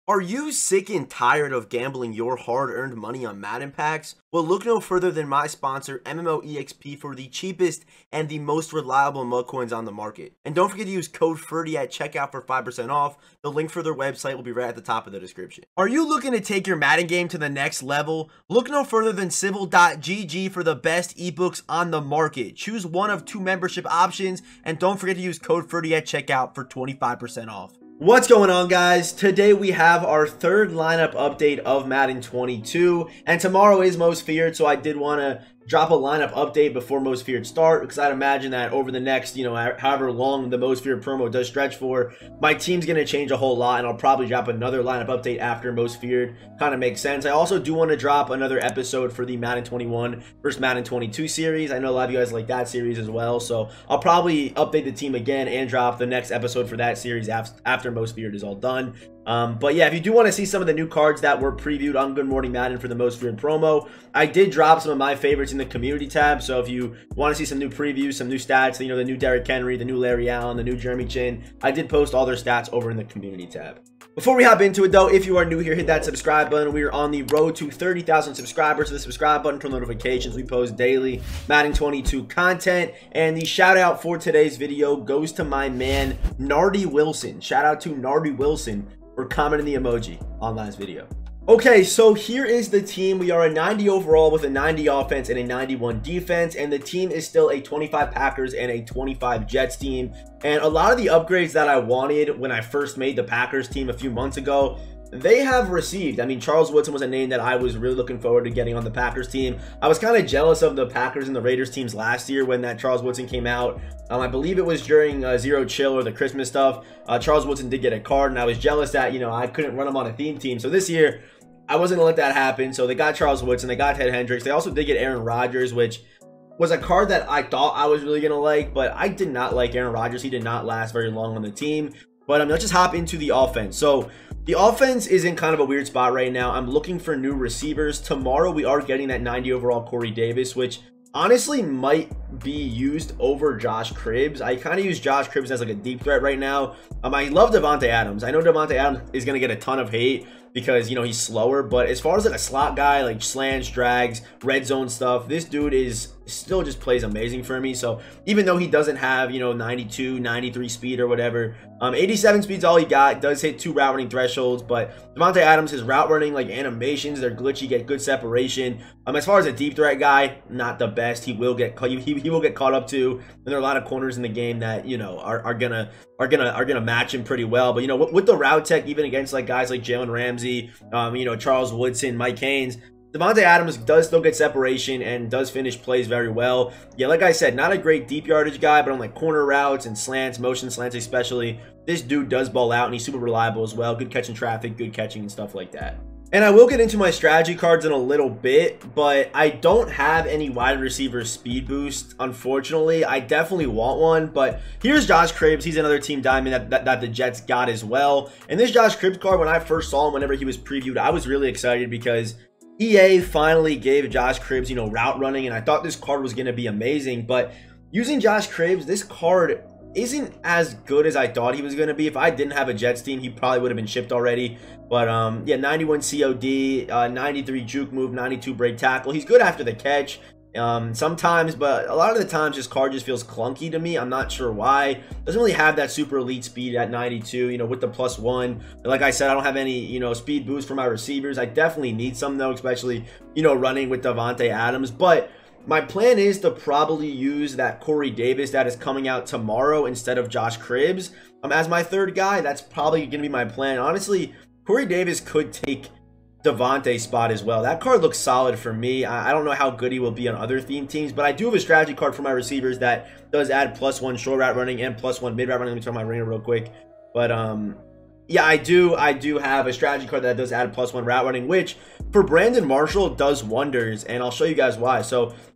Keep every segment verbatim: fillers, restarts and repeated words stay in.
Are you sick and tired of gambling your hard-earned money on Madden packs? Well, look no further than my sponsor, M M O E X P, for the cheapest and the most reliable M U T coins on the market. And don't forget to use code F E R D Y at checkout for five percent off. The link for their website will be right at the top of the description. Are you looking to take your Madden game to the next level? Look no further than Civil dot G G for the best ebooks on the market. Choose one of two membership options, and don't forget to use code F E R D Y at checkout for twenty-five percent off. What's going on, guys? Today we have our third lineup update of Madden twenty-two, and tomorrow is Most Feared, so I did want to drop a lineup update before Most Feared start, because I'd imagine that over the next, you know, however long the Most Feared promo does stretch for, my team's going to change a whole lot, and I'll probably drop another lineup update after Most Feared. Kind of makes sense. I also do want to drop another episode for the Madden twenty-one versus Madden twenty-two series. I know a lot of you guys like that series as well, so I'll probably update the team again and drop the next episode for that series after Most Feared is all done. Um, but yeah, if you do want to see some of the new cards that were previewed on Good Morning Madden for the Most Feared promo, I did drop some of my favorites in the community tab. So if you want to see some new previews, some new stats, you know, the new Derrick Henry, the new Larry Allen, the new Jeremy Chin, I did post all their stats over in the community tab. Before we hop into it though, if you are new here, hit that subscribe button. We are on the road to thirty thousand subscribers. So the subscribe button for notifications. We post daily Madden twenty-two content. And the shout out for today's video goes to my man, Nardi Wilson. Shout out to Nardi Wilson for commenting the emoji on last video. Okay, so here is the team. We are a ninety overall with a ninety offense and a ninety-one defense, and the team is still a twenty-five Packers and a twenty-five Jets team. And a lot of the upgrades that I wanted when I first made the Packers team a few months ago, they have received. I mean, Charles Woodson was a name that I was really looking forward to getting on the Packers team. I was kind of jealous of the Packers and the Raiders teams last year when that Charles Woodson came out. Um, I believe it was during uh, Zero Chill or the Christmas stuff. Uh, Charles Woodson did get a card, and I was jealous that, you know, I couldn't run him on a theme team. So this year, I wasn't going to let that happen. So they got Charles Woodson. They got Ted Hendricks. They also did get Aaron Rodgers, which was a card that I thought I was really going to like, but I did not like Aaron Rodgers. He did not last very long on the team. But um, let's just hop into the offense. So the offense is in kind of a weird spot right now. I'm looking for new receivers. Tomorrow we are getting that ninety overall Corey Davis, which honestly might be used over Josh Cribbs. I kind of use Josh Cribbs as like a deep threat right now. Um, I love Davante Adams. I know Davante Adams is going to get a ton of hate because, you know, he's slower, but as far as like a slot guy, like slants, drags, red zone stuff, this dude is still just plays amazing for me. So even though he doesn't have, you know, ninety-two, ninety-three speed or whatever, um, eighty-seven speed's all he got. Does hit two route running thresholds, but Davante Adams, his route running, like animations, they're glitchy, get good separation. Um, as far as a deep threat guy, not the best. He will get he, he will get caught up to, and there are a lot of corners in the game that, you know, are, are gonna are gonna are gonna match him pretty well. But you know, with, with the route tech, even against like guys like Jalen Ramsey, um, you know, Charles Woodson, Mike Haynes, Davante Adams does still get separation and does finish plays very well. Yeah, like I said, not a great deep yardage guy, but on like corner routes and slants, motion slants especially, this dude does ball out and he's super reliable as well. Good catching traffic, good catching and stuff like that. And I will get into my strategy cards in a little bit, but I don't have any wide receiver speed boost, unfortunately. I definitely want one, but here's Josh Cribbs. He's another team diamond that, that, that the Jets got as well. And this Josh Cribbs card, when I first saw him, whenever he was previewed, I was really excited because E A finally gave Josh Cribbs, you know, route running, and I thought this card was going to be amazing. But using Josh Cribbs, this card isn't as good as I thought he was going to be. If I didn't have a Jets team, he probably would have been shipped already. But um, yeah, ninety-one C O D, uh, ninety-three juke move, ninety-two break tackle. He's good after the catch. Um, sometimes, but a lot of the times his card just feels clunky to me. I'm not sure why. Doesn't really have that super elite speed at ninety-two, you know, with the plus one. Like I said, I don't have any, you know, speed boost for my receivers. I definitely need some though, especially, you know, running with Davante Adams. But my plan is to probably use that Corey Davis that is coming out tomorrow instead of Josh Cribbs um, as my third guy. That's probably going to be my plan. Honestly, Corey Davis could take Davante's spot as well. That card looks solid for me. I don't know how good he will be on other theme teams, but I do have a strategy card for my receivers that does add plus one short route running and plus one mid route running. Let me turn my ringer real quick. But um, yeah, I do. I do have a strategy card that does add plus one route running, which for Brandon Marshall does wonders, and I'll show you guys why. So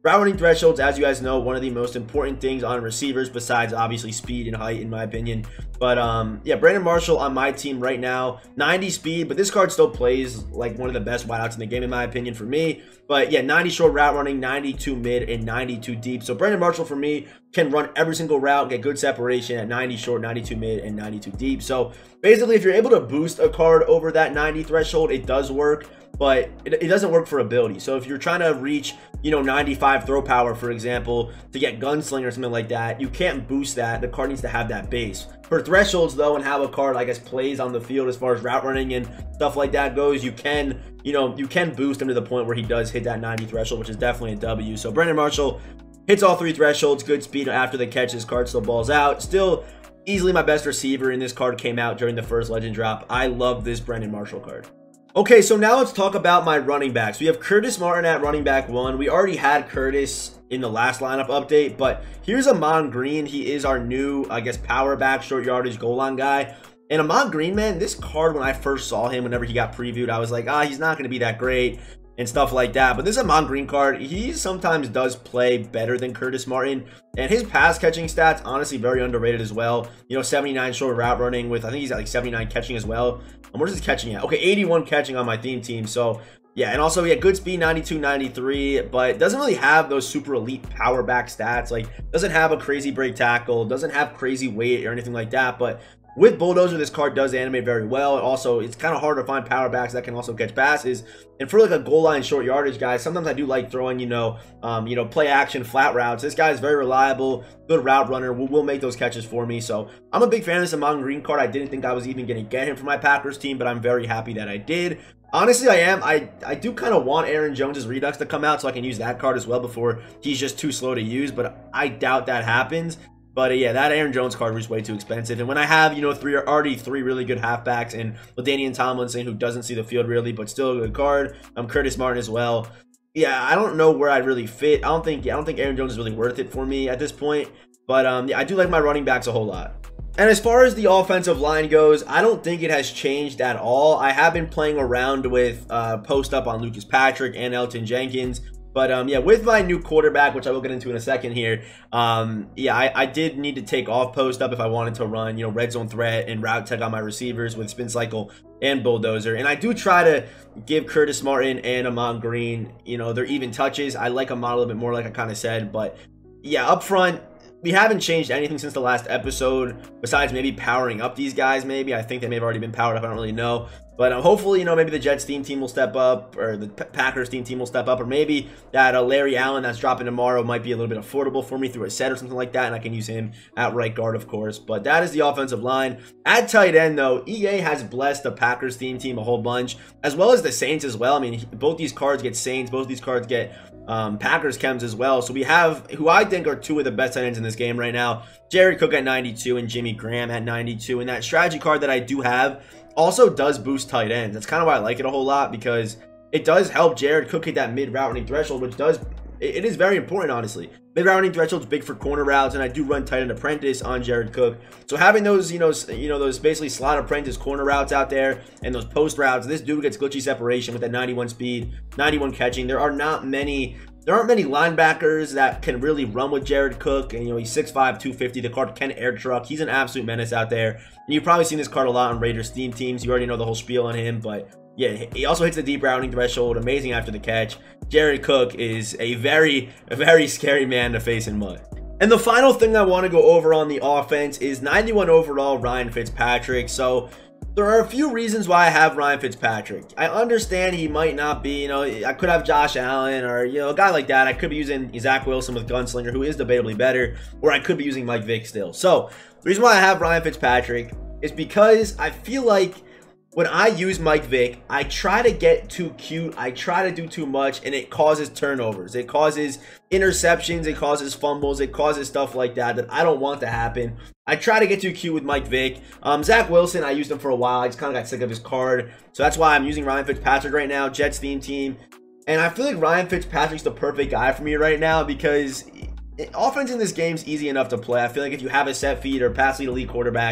Route running thresholds, as you guys know, one of the most important things on receivers besides obviously speed and height, in my opinion. But um, yeah, Brandon Marshall on my team right now, ninety speed, but this card still plays like one of the best wideouts in the game, in my opinion, for me. But yeah, ninety short route running, ninety-two mid, and ninety-two deep. So Brandon Marshall for me can run every single route, get good separation at ninety short, ninety-two mid, and ninety-two deep. So basically, if you're able to boost a card over that ninety threshold, it does work. But it, it doesn't work for ability. So if you're trying to reach, you know, ninety-five throw power, for example, to get gunslinger or something like that, you can't boost that. The card needs to have that base. For thresholds, though, and how a card, I guess, plays on the field as far as route running and stuff like that goes, you can, you know, you can boost him to the point where he does hit that ninety threshold, which is definitely a W. So Brandon Marshall hits all three thresholds, good speed after the catch. His card still balls out. Still easily my best receiver, and this card came out during the first legend drop. I love this Brandon Marshall card. Okay, so now let's talk about my running backs. We have Curtis Martin at running back one. We already had Curtis in the last lineup update, but here's Ahman Green. He is our new, I guess, power back, short yardage, goal line guy. And Ahman Green, man, this card, when I first saw him, whenever he got previewed, I was like, ah, he's not going to be that great and stuff like that. But this Ahman Green card, he sometimes does play better than Curtis Martin. And his pass catching stats, honestly, very underrated as well. You know, seventy-nine short route running with, I think he's at like seventy-nine catching as well. And where's his catching at? Okay, eighty-one catching on my theme team. So, yeah, and also he had good speed, ninety-two, ninety-three, but doesn't really have those super elite power back stats. Like, doesn't have a crazy break tackle, doesn't have crazy weight or anything like that. But with Bulldozer, this card does animate very well. Also, it's kind of hard to find power backs that can also catch passes. And for like a goal line short yardage guy, sometimes I do like throwing, you know, um, you know, play action flat routes. This guy is very reliable, good route runner, will, will make those catches for me. So I'm a big fan of this Ahman Green card. I didn't think I was even going to get him for my Packers team, but I'm very happy that I did. Honestly, I am. I, I do kind of want Aaron Jones's Redux to come out so I can use that card as well before he's just too slow to use, but I doubt that happens. But uh, yeah, that Aaron Jones card was way too expensive. And when I have, you know, three already three really good halfbacks, and LaDainian Tomlinson, who doesn't see the field really, but still a good card. I'm um, Curtis Martin as well. Yeah, I don't know where I'd really fit. I don't think I don't think Aaron Jones is really worth it for me at this point. But um, yeah, I do like my running backs a whole lot. And as far as the offensive line goes, I don't think it has changed at all. I have been playing around with uh, post up on Lucas Patrick and Elgton Jenkins. But um, yeah, with my new quarterback, which I will get into in a second here, um, yeah, I, I did need to take off post up if I wanted to run, you know, red zone threat and route tech on my receivers with spin cycle and bulldozer. And I do try to give Curtis Martin and Ahman Green, you know, their even touches. I like Ahman a little bit more, like I kind of said. But yeah, up front, we haven't changed anything since the last episode, besides maybe powering up these guys. Maybe I think they may have already been powered up. I don't really know. But um, hopefully, you know, maybe the Jets theme team will step up, or the P Packers theme team will step up, or maybe that uh, Larry Allen that's dropping tomorrow might be a little bit affordable for me through a set or something like that, and I can use him at right guard, of course. But that is the offensive line. At tight end, though, E A has blessed the Packers theme team a whole bunch, as well as the Saints as well. I mean, both these cards get Saints, both these cards get um, Packers chems as well. So we have who I think are two of the best tight ends in this game right now: Jared Cook at ninety-two and Jimmy Graham at ninety-two. And that strategy card that I do have also does boost tight ends. That's kind of why I like it a whole lot, because it does help Jared Cook hit that mid route running threshold, which does, it is very important, honestly. Mid route running threshold is big for corner routes, and I do run tight end apprentice on Jared Cook. So having those, you know, you know, those basically slot apprentice corner routes out there and those post routes, this dude gets glitchy separation with that ninety-one speed, ninety-one catching. There are not many. There aren't many linebackers that can really run with Jared Cook, and you know, he's six five, two fifty. The card can air truck. He's an absolute menace out there. And you've probably seen this card a lot on Raiders theme teams. You already know the whole spiel on him, but yeah, he also hits the deep routing threshold. Amazing after the catch. Jared Cook is a very, a very scary man to face in mud. And the final thing I want to go over on the offense is ninety-one overall Ryan Fitzpatrick. So there are a few reasons why I have Ryan Fitzpatrick. I understand he might not be, you know, I could have Josh Allen or, you know, a guy like that. I could be using Zach Wilson with Gunslinger, who is debatably better, or I could be using Mike Vick still. So the reason why I have Ryan Fitzpatrick is because I feel like when I use Mike Vick, I try to get too cute. I try to do too much, and it causes turnovers. It causes interceptions. It causes fumbles. It causes stuff like that that I don't want to happen. I try to get too cute with Mike Vick. Um, Zach Wilson, I used him for a while. I just kind of got sick of his card. So that's why I'm using Ryan Fitzpatrick right now, Jets theme team. And I feel like Ryan Fitzpatrick's the perfect guy for me right now, because offense in this game is easy enough to play. I feel like if you have a set feed or pass lead elite quarterback,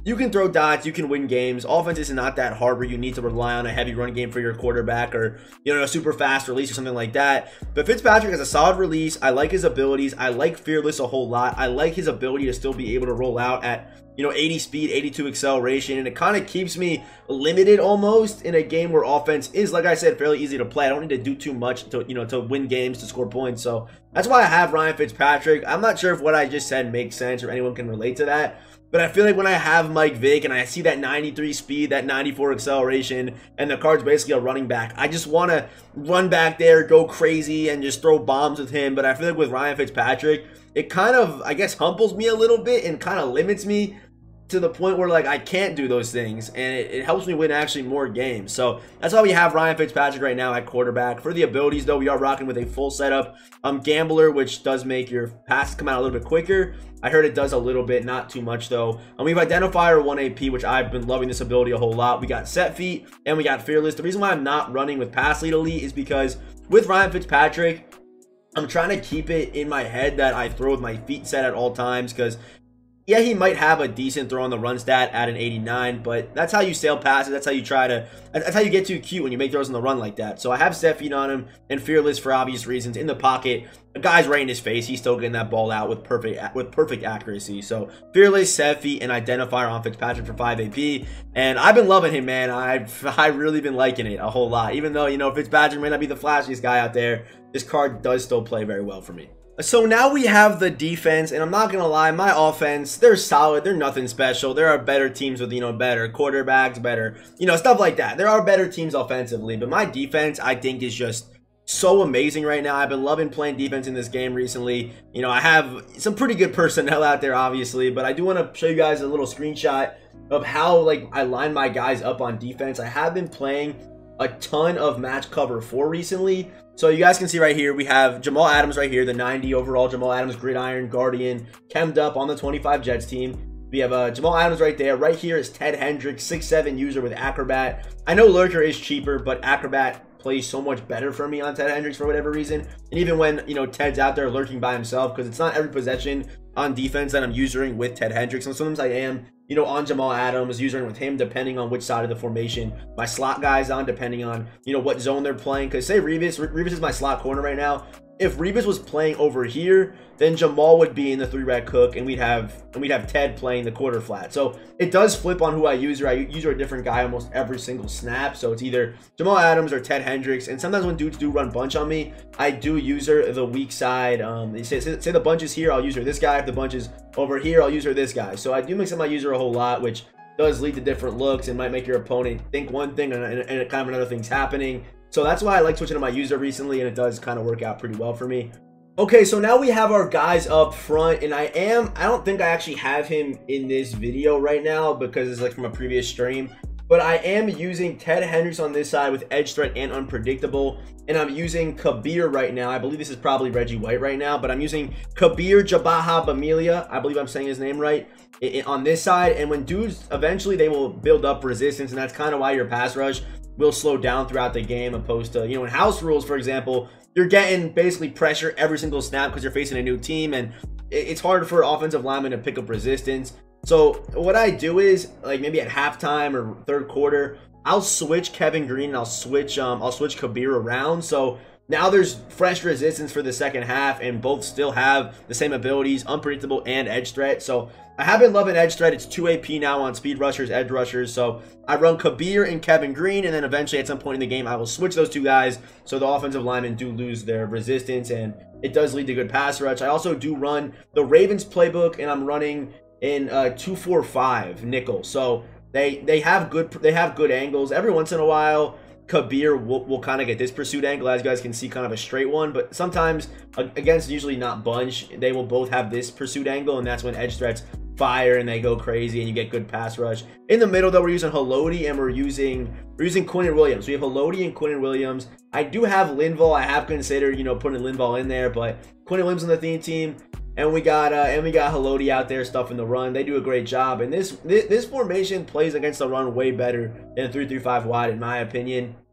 You can throw dots, you can win games. Offense is not that hard where you need to rely on a heavy run game for your quarterback or, you know, a super fast release or something like that. But Fitzpatrick has a solid release. I like his abilities. I like Fearless a whole lot. I like his ability to still be able to roll out at, you know, eighty speed, eighty-two acceleration, and it kind of keeps me limited almost in a game where offense is, like I said, fairly easy to play. I don't need to do too much to, you know, to win games, to score points. So that's why I have Ryan Fitzpatrick. I'm not sure if what I just said makes sense or anyone can relate to that. But I feel like when I have Mike Vick and I see that ninety-three speed, that ninety-four acceleration, and the card's basically a running back, I just want to run back there, go crazy, and just throw bombs with him. But I feel like with Ryan Fitzpatrick, it kind of, I guess, humbles me a little bit and kind of limits me to the point where, like, I can't do those things, and it, it helps me win actually more games. So that's why we have Ryan Fitzpatrick right now at quarterback. For the abilities, though, we are rocking with a full setup um Gambler, which does make your passes come out a little bit quicker. I heard it does a little bit, not too much though. And we have Identifier one A P, which I've been loving this ability a whole lot. We got Set Feet and we got Fearless. The reason why I'm not running with Pass Lead Elite is because with Ryan Fitzpatrick, I'm trying to keep it in my head that I throw with my feet set at all times, because yeah, he might have a decent throw on the run stat at an eighty-nine, but that's how you sail passes. That's how you try to, that's how you get too cute when you make throws on the run like that. So I have Set Feet on him and Fearless for obvious reasons. In the pocket, a guy's right in his face. He's still getting that ball out with perfect with perfect accuracy. So Fearless, Set Feet, and Identifier on Fitzpatrick for five A P. And I've been loving him, man. I've I've really been liking it a whole lot. Even though, you know, Fitzpatrick may not be the flashiest guy out there, this card does still play very well for me. So now we have the defense, and I'm not going to lie, my offense, they're solid. They're nothing special. There are better teams with, you know, better quarterbacks, better, you know, stuff like that. There are better teams offensively, but my defense, I think, is just so amazing right now. I've been loving playing defense in this game recently. You know, I have some pretty good personnel out there, obviously, but I do want to show you guys a little screenshot of how, like, I line my guys up on defense. I have been playing a ton of match cover four recently. So you guys can see right here, we have Jamal Adams right here, the ninety overall Jamal Adams Gridiron Guardian, chemmed up on the twenty-five Jets team. We have uh, Jamal Adams right there. Right here is Ted Hendricks, six seven user with Acrobat. I know Lurker is cheaper, but Acrobat plays so much better for me on Ted Hendricks for whatever reason. And even when, you know, Ted's out there lurking by himself, because it's not every possession on defense that I'm using with Ted Hendricks. And sometimes I am, you know, on Jamal Adams, using with him, depending on which side of the formation my slot guy's on, depending on, you know, what zone they're playing. Because say Revis, Revis is my slot corner right now. If Revis was playing over here, then Jamal would be in the three red cook, and we'd have and we'd have Ted playing the quarter flat. So it does flip on who I use. I use a different guy almost every single snap. So it's either Jamal Adams or Ted Hendricks. And sometimes when dudes do run bunch on me, I do use her the weak side. Um, they say, say the bunch is here, I'll use her this guy. If the bunch is over here, I'll use her this guy. So I do mix up my user a whole lot, which does lead to different looks and might make your opponent think one thing and, and, and kind of another thing's happening. So that's why I like switching to my user recently, and it does kind of work out pretty well for me. Okay, so now we have our guys up front, and I am, I don't think I actually have him in this video right now because it's like from a previous stream, but I am using Ted Hendricks on this side with Edge Threat and Unpredictable, and I'm using Kabir right now. I believe this is probably Reggie White right now, but I'm using Kabir Jabaha Bamilia, I believe I'm saying his name right, on this side. And when dudes, eventually they will build up resistance, and that's kind of why your pass rush will slow down throughout the game, opposed to, you know, in house rules, for example, you're getting basically pressure every single snap because you're facing a new team, and it's hard for offensive linemen to pick up resistance. So what I do is, like, maybe at halftime or third quarter, I'll switch Kevin Green and I'll switch um I'll switch Kabir around. So now there's fresh resistance for the second half, and both still have the same abilities, Unpredictable and Edge Threat. So I have been loving Edge Threat. It's two A P now on speed rushers, edge rushers. So I run Kabir and Kevin Green, and then eventually at some point in the game, I will switch those two guys so the offensive linemen do lose their resistance, and it does lead to good pass rush. I also do run the Ravens playbook, and I'm running in uh, two four five nickel. So they they have good they have good angles. Every once in a while, Kabir will, will kind of get this pursuit angle, as you guys can see, kind of a straight one, but sometimes against usually not bunch, they will both have this pursuit angle, and that's when edge threats fire and they go crazy and you get good pass rush. In the middle though, we're using Haloti and we're using we're using Quinnen Williams. We have Haloti and Quinnen Williams. I do have Linval. I have considered, you know, putting Linval in there, but Quinnen Williams on the theme team, and we got uh, and we got Haloti out there stuffing the run. They do a great job, and this this, this formation plays against the run way better than three three five wide, in my opinion.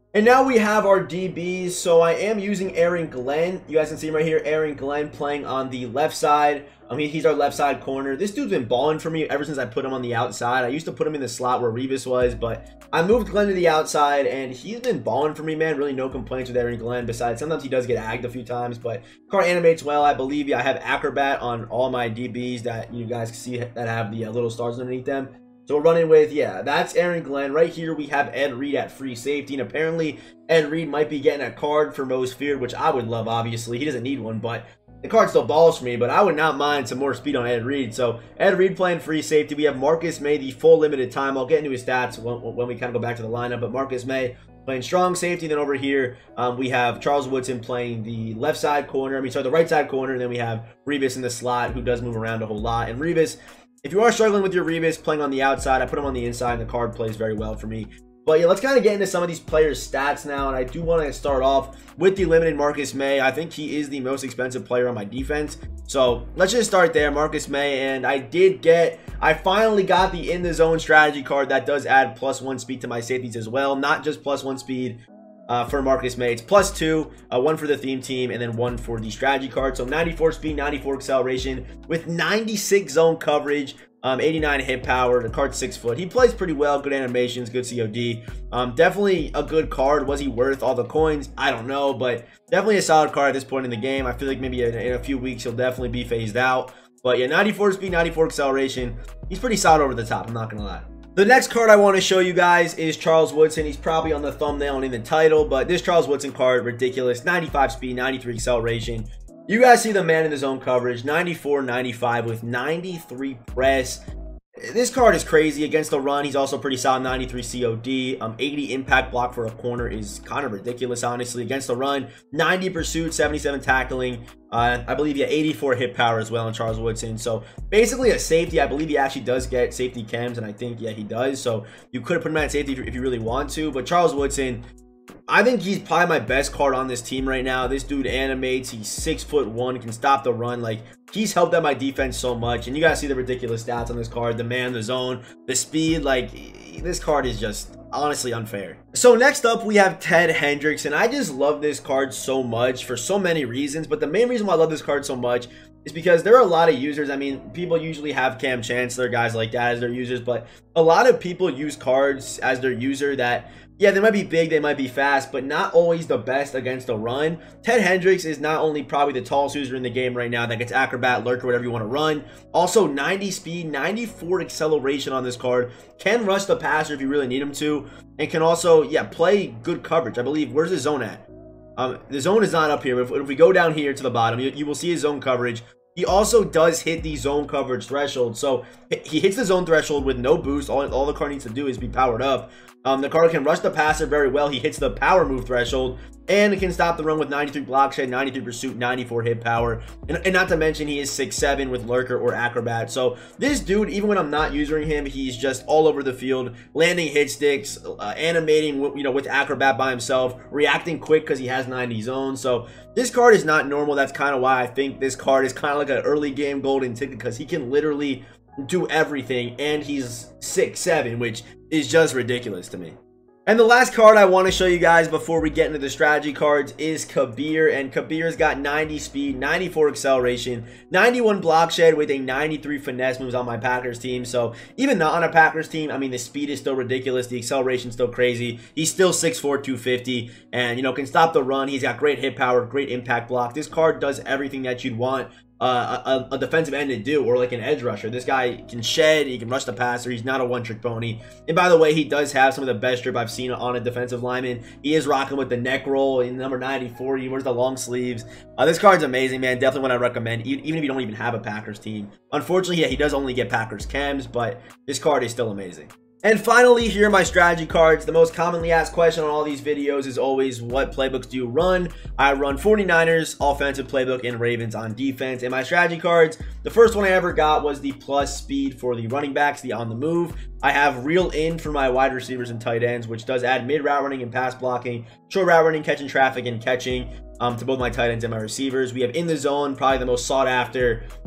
And now we have our D Bs. So I am using Aaron Glenn. You guys can see him right here. Aaron Glenn playing on the left side. I mean, he's our left side corner. This dude's been balling for me ever since I put him on the outside. I used to put him in the slot where Revis was, but I moved Glenn to the outside, and he's been balling for me, man. Really no complaints with Aaron Glenn. Besides, sometimes he does get agged a few times, but card animates well. I believe you. I have Acrobat on all my D Bs that you guys can see that have the uh, little stars underneath them. So we're running with, yeah, that's Aaron Glenn. Right here, we have Ed Reed at free safety. And apparently, Ed Reed might be getting a card for Most Feared, which I would love, obviously. He doesn't need one, but the card still balls for me. But I would not mind some more speed on Ed Reed. So Ed Reed playing free safety. We have Marcus May, the full limited time. I'll get into his stats when, when we kind of go back to the lineup. But Marcus May playing strong safety. Then over here, um, we have Charles Woodson playing the left side corner. I mean, sorry, the right side corner. And then we have Revis in the slot, who does move around a whole lot. And Revis, if you are struggling with your Revis playing on the outside, I put him on the inside, and the card plays very well for me. But yeah, let's kind of get into some of these players' stats now, and I do want to start off with the limited Marcus May. I think he is the most expensive player on my defense. So let's just start there, Marcus May. And I did get, I finally got the In the Zone strategy card that does add plus one speed to my safeties as well. Not just plus one speed Uh, for Marcus May. It's plus two, uh, one for the theme team, and then one for the strategy card. So ninety-four speed, ninety-four acceleration with ninety-six zone coverage, um, eighty-nine hit power. The card's six foot. He plays pretty well, good animations, good C O D. Um, definitely a good card. Was he worth all the coins? I don't know, but definitely a solid card at this point in the game. I feel like maybe in, in a few weeks he'll definitely be phased out. But yeah, ninety-four speed, ninety-four acceleration. He's pretty solid over the top, I'm not gonna lie. The next card I want to show you guys is Charles Woodson. He's probably on the thumbnail and in the title, but this Charles Woodson card, ridiculous. ninety-five speed, ninety-three acceleration. You guys see the man in the zone coverage, ninety-four, ninety-five with ninety-three press. This card is crazy. Against the run, he's also pretty solid, ninety-three C O D. Um, eighty impact block for a corner is kind of ridiculous, honestly. Against the run, ninety pursuit, seventy-seven tackling. Uh, I believe, yeah, eighty-four hit power as well in Charles Woodson. So basically a safety. I believe he actually does get safety cams, and I think, yeah, he does. So you could have put him at safety if you, if you really want to. But Charles Woodson, I think he's probably my best card on this team right now. This dude animates. He's six foot one, can stop the run. Like, he's helped out my defense so much. And you guys see the ridiculous stats on this card. The man, the zone, the speed. Like, this card is just honestly unfair. So next up, we have Ted Hendricks. And I just love this card so much for so many reasons. But the main reason why I love this card so much is because there are a lot of users. I mean, people usually have Cam Chancellor, guys like that as their users. But a lot of people use cards as their user that, yeah, they might be big, they might be fast, but not always the best against the run. Ted Hendricks is not only probably the tallest user in the game right now that gets Acrobat, Lurker, whatever you want to run. Also, ninety speed, ninety-four acceleration on this card. Can rush the passer if you really need him to. And can also, yeah, play good coverage. I believe, where's the zone at? Um, the zone is not up here. If, if we go down here to the bottom, you, you will see his zone coverage. He also does hit the zone coverage threshold. So he hits the zone threshold with no boost. All, all the card needs to do is be powered up. Um, the card can rush the passer very well. He hits the power move threshold. And it can stop the run with ninety-three block shed, ninety-three pursuit, ninety-four hit power. And, and not to mention, he is six seven with Lurker or Acrobat. So this dude, even when I'm not using him, he's just all over the field, landing hit sticks, uh, animating, you know, with Acrobat by himself, reacting quick because he has ninety zones. So this card is not normal. That's kind of why I think this card is kind of like an early game golden ticket, because he can literally do everything, and he's six seven, which is just ridiculous to me. And the last card I want to show you guys before we get into the strategy cards is Kabir. And Kabir's got ninety speed, ninety-four acceleration, ninety-one block shed with a ninety-three finesse moves on my Packers team. So even not on a Packers team, I mean, the speed is still ridiculous. The acceleration is still crazy. He's still six four, two fifty, and, you know, can stop the run. He's got great hit power, great impact block. This card does everything that you'd want Uh, a, a defensive end to do, or like an edge rusher. This guy can shed, he can rush the passer, he's not a one-trick pony. And by the way, he does have some of the best drip I've seen on a defensive lineman. He is rocking with the neck roll in number ninety-four. He wears the long sleeves. Uh, this card's amazing, man. Definitely one I recommend, even if you don't even have a Packers team. Unfortunately, yeah, he does only get Packers chems, but this card is still amazing. And finally, here are my strategy cards. The most commonly asked question on all these videos is always, what playbooks do you run? I run forty-niners offensive playbook and Ravens on defense. And my strategy cards, the first one I ever got was the plus speed for the running backs, the on the move. I have reel in for my wide receivers and tight ends, which does add mid route running and pass blocking, short route running, catching traffic, and catching um, to both my tight ends and my receivers. We have in the zone, probably the most sought after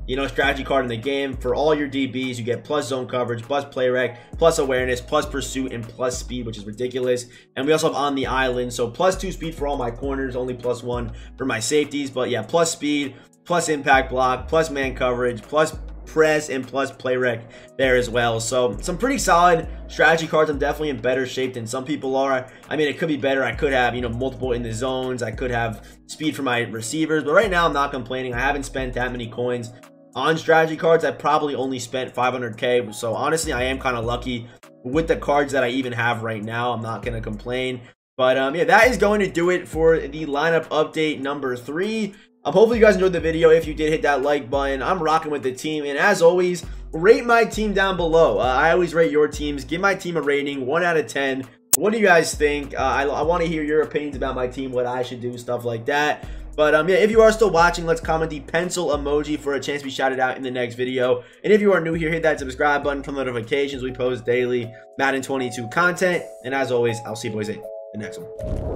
you know, strategy card in the game. For all your D Bs, you get plus zone coverage, plus play rec, plus awareness, plus pursuit, and plus speed, which is ridiculous. And we also have on the island, so plus two speed for all my corners, only plus one for my safeties. But yeah, plus speed, plus impact block, plus man coverage, plus press, and plus play rec there as well. So some pretty solid strategy cards. I'm definitely in better shape than some people are. I mean, it could be better. I could have, you know, multiple in the zones. I could have speed for my receivers, but right now I'm not complaining. I haven't spent that many coins on strategy cards. I probably only spent five hundred K. So honestly, I am kind of lucky with the cards that I even have right now. I'm not going to complain. But um, yeah, that is going to do it for the lineup update number three. Um, hopefully you guys enjoyed the video. If you did, hit that like button. I'm rocking with the team. And as always, rate my team down below. Uh, I always rate your teams. Give my team a rating, one out of ten. What do you guys think? Uh, I, I want to hear your opinions about my team, what I should do, stuff like that. But um, yeah, if you are still watching, let's comment the pencil emoji for a chance to be shouted out in the next video. And if you are new here, hit that subscribe button for notifications. We post daily Madden twenty-two content. And as always, I'll see you boys in the next one.